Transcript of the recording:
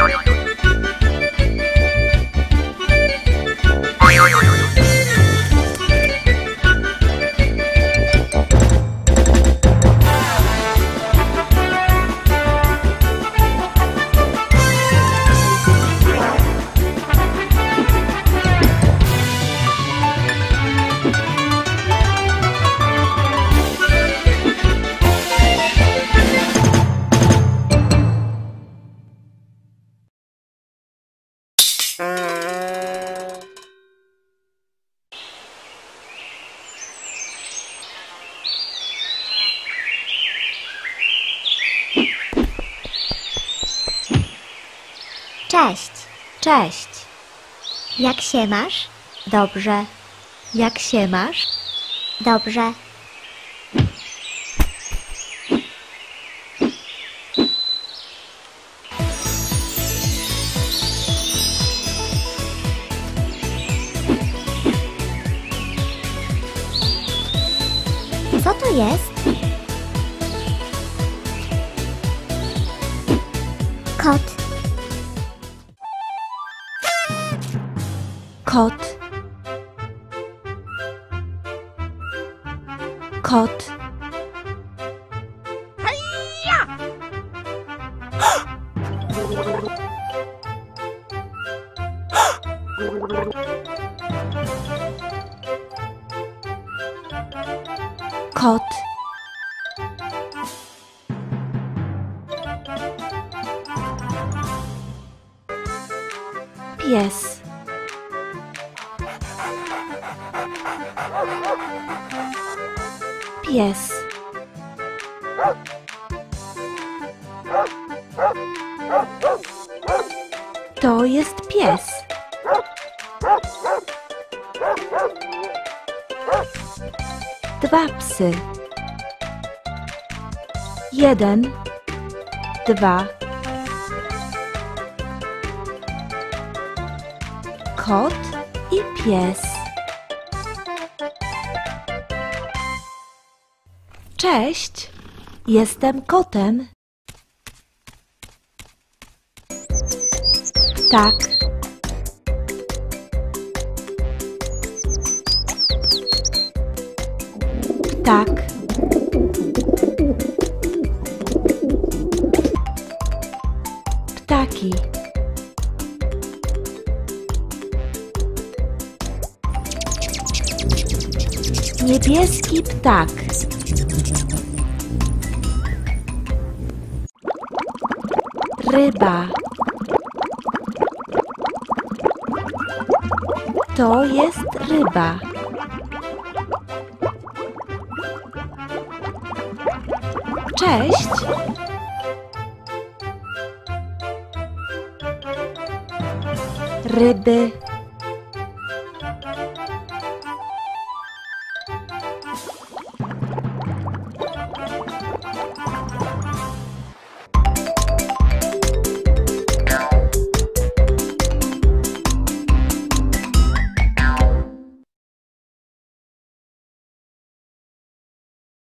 Cześć, cześć. Jak się masz? Dobrze. Jak się masz? Dobrze. Co to jest? Kot. Kot. Kot. Kot. Pies. Pies. To jest pies. Dwa psy. 1, 2. Kot i pies. Cześć, jestem kotem. Tak. Tak. Ptaki. Niebieski ptak. Ryba. To jest ryba. Cześć. Ryby.